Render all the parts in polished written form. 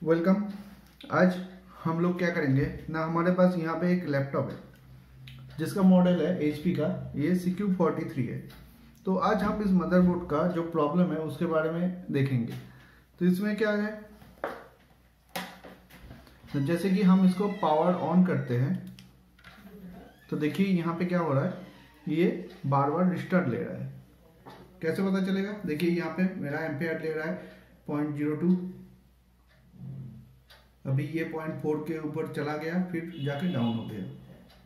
Welcome. आज हम लोग क्या करेंगे ना, हमारे पास यहाँ पे एक लैपटॉप है जिसका मॉडल है HP का, ये CQ43 है। तो आज हम इस मदरबोर्ड का जो प्रॉब्लम है उसके बारे में देखेंगे। तो इसमें क्या है, तो जैसे कि हम इसको पावर ऑन करते हैं तो देखिए यहाँ पे क्या हो रहा है, ये बार बार रिस्टार्ट ले रहा है। कैसे पता चलेगा, देखिए यहाँ पे मेरा एम्पेयर ले रहा है 0.02, अभी ये 0.4 के ऊपर चला गया, फिर जाके डाउन हो गया।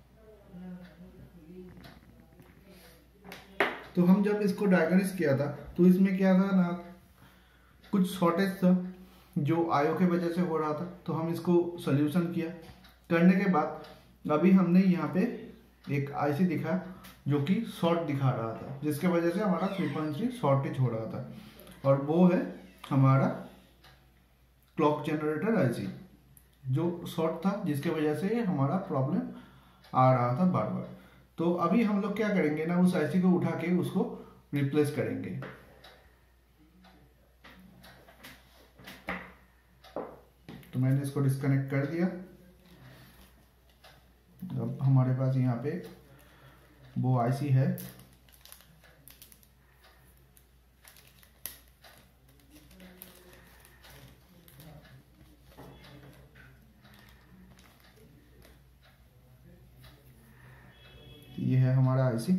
तो हम जब इसको डायग्नोस किया था तो इसमें क्या था ना, कुछ शॉर्टेज था जो आईओ के वजह से हो रहा था। तो हम इसको सॉल्यूशन किया, करने के बाद अभी हमने यहाँ पे एक आईसी दिखा जो कि शॉर्ट दिखा रहा था, जिसके वजह से हमारा 3.3 शॉर्टेज हो रहा था, और वो है हमारा क्लॉक जनरेटर आईसी जो शॉर्ट था, जिसके वजह से हमारा प्रॉब्लम आ रहा था बार बार। तो अभी हम लोग क्या करेंगे ना, उस आईसी को उठा के उसको रिप्लेस करेंगे। तो मैंने इसको डिस्कनेक्ट कर दिया। अब हमारे पास यहाँ पे वो आईसी है। ये है हमारा आईसी।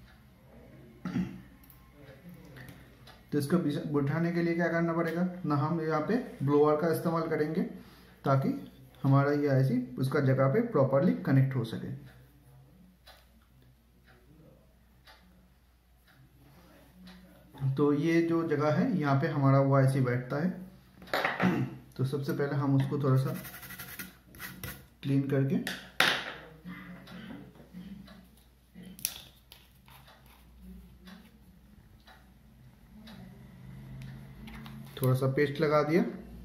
तो इसको बिठाने के लिए क्या करना पड़ेगा ना, हम यहाँ पे ब्लोअर का इस्तेमाल करेंगे ताकि हमारा ये आईसी उसका जगह पे प्रॉपरली कनेक्ट हो सके। तो ये जो जगह है यहाँ पे हमारा वो आईसी बैठता है। तो सबसे पहले हम उसको थोड़ा सा क्लीन करके थोड़ा सा पेस्ट लगा दिया।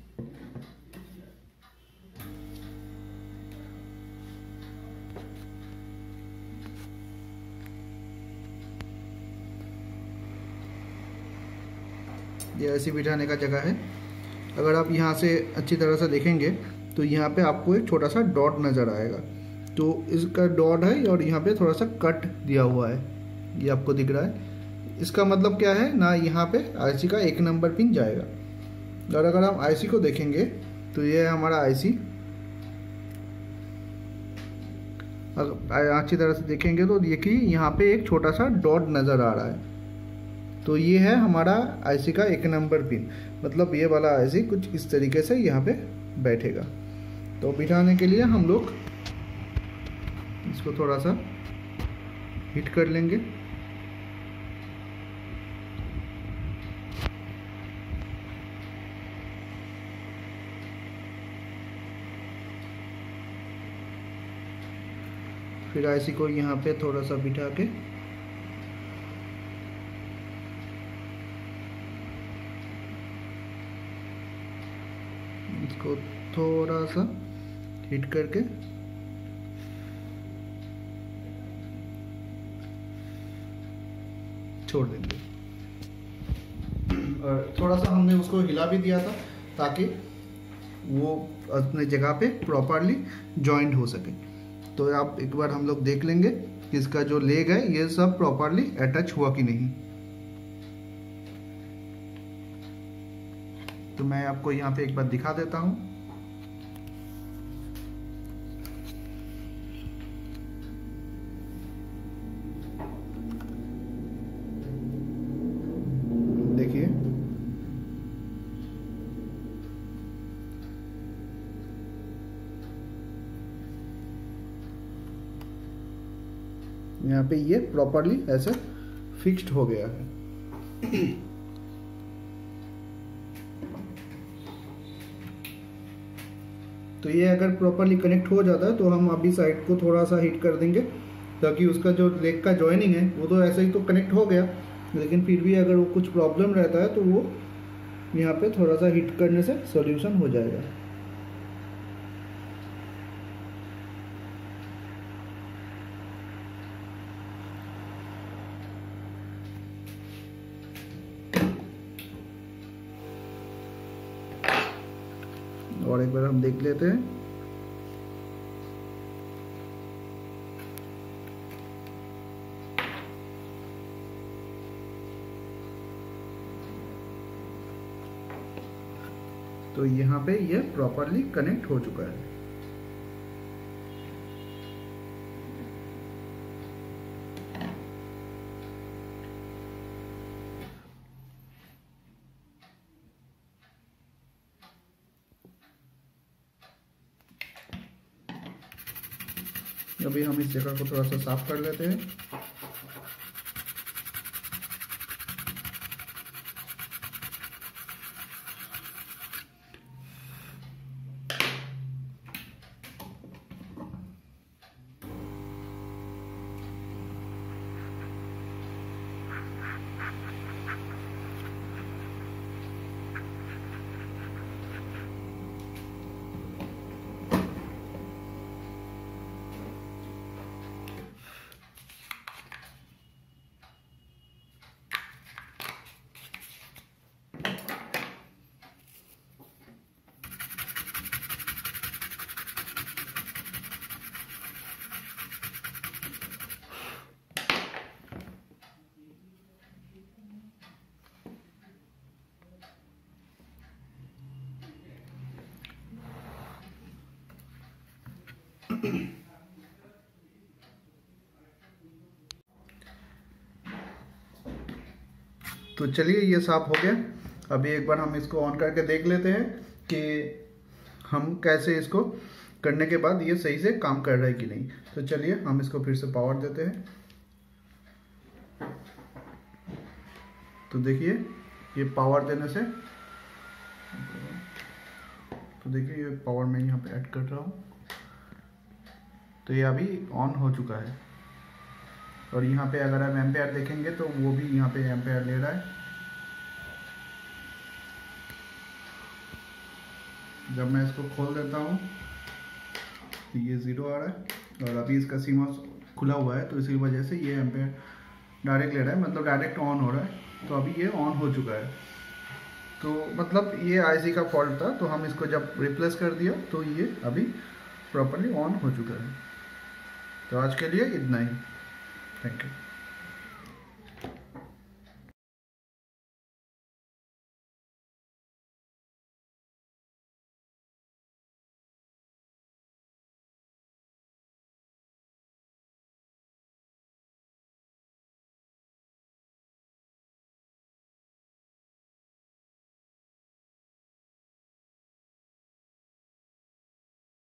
ये ऐसी बिठाने का जगह है। अगर आप यहाँ से अच्छी तरह से देखेंगे तो यहाँ पे आपको एक छोटा सा डॉट नज़र आएगा। तो इसका डॉट है और यहाँ पे थोड़ा सा कट दिया हुआ है, ये आपको दिख रहा है। इसका मतलब क्या है ना, यहाँ पे आईसी का 1 नंबर पिन जाएगा। और अगर हम आईसी को देखेंगे तो ये है हमारा आईसी। अगर अच्छी तरह से देखेंगे तो देखिए यहाँ पे एक छोटा सा डॉट नज़र आ रहा है। तो ये है हमारा आईसी का 1 नंबर पिन, मतलब ये वाला आईसी कुछ इस तरीके से यहाँ पे बैठेगा। तो बिठाने के लिए हम लोग इसको थोड़ा सा हिट कर लेंगे। फिर आईसी को यहाँ पे थोड़ा सा बिठा के इसको थोड़ा सा हिट करके छोड़ देंगे। और थोड़ा सा हमने उसको हिला भी दिया था ताकि वो अपने जगह पे प्रॉपरली जॉइंट हो सके। तो आप एक बार हम लोग देख लेंगे कि इसका जो लेग है ये सब प्रॉपरली अटैच हुआ कि नहीं। तो मैं आपको यहाँ पे एक बार दिखा देता हूँ। देखिए यहाँ पे ये प्रॉपरली ऐसे फिक्स्ड हो गया है। तो ये अगर प्रॉपरली कनेक्ट हो जाता है तो हम अभी साइड को थोड़ा सा हिट कर देंगे ताकि उसका जो लेग का जॉइनिंग है वो तो ऐसे ही तो कनेक्ट हो गया, लेकिन फिर भी अगर वो कुछ प्रॉब्लम रहता है तो वो यहाँ पे थोड़ा सा हिट करने से सॉल्यूशन हो जाएगा। और एक बार हम देख लेते हैं। तो यहाँ पे ये प्रॉपरली कनेक्ट हो चुका है। अभी हम इस जगह को थोड़ा सा साफ कर लेते हैं। तो चलिए ये साफ हो गया। अभी एक बार हम इसको ऑन करके देख लेते हैं कि हम कैसे इसको करने के बाद ये सही से काम कर रहा है कि नहीं। तो चलिए हम इसको फिर से पावर देते हैं। तो देखिए ये पावर देने से, तो देखिए ये पावर मैं यहाँ पे ऐड कर रहा हूँ, तो ये अभी ऑन हो चुका है। और यहाँ पे अगर हम एम्पेयर देखेंगे तो वो भी यहाँ पे एम्पेयर ले रहा है। जब मैं इसको खोल देता हूँ तो ये 0 आ रहा है, और अभी इसका सीमॉस खुला हुआ है तो इसी वजह से ये एम्पेयर डायरेक्ट ले रहा है, मतलब डायरेक्ट ऑन हो रहा है। तो अभी ये ऑन हो चुका है। तो मतलब ये आईसी का फॉल्ट था, तो हम इसको जब रिप्लेस कर दिया तो ये अभी प्रॉपरली ऑन हो चुका है। तो आज के लिए इतना ही। Thank you.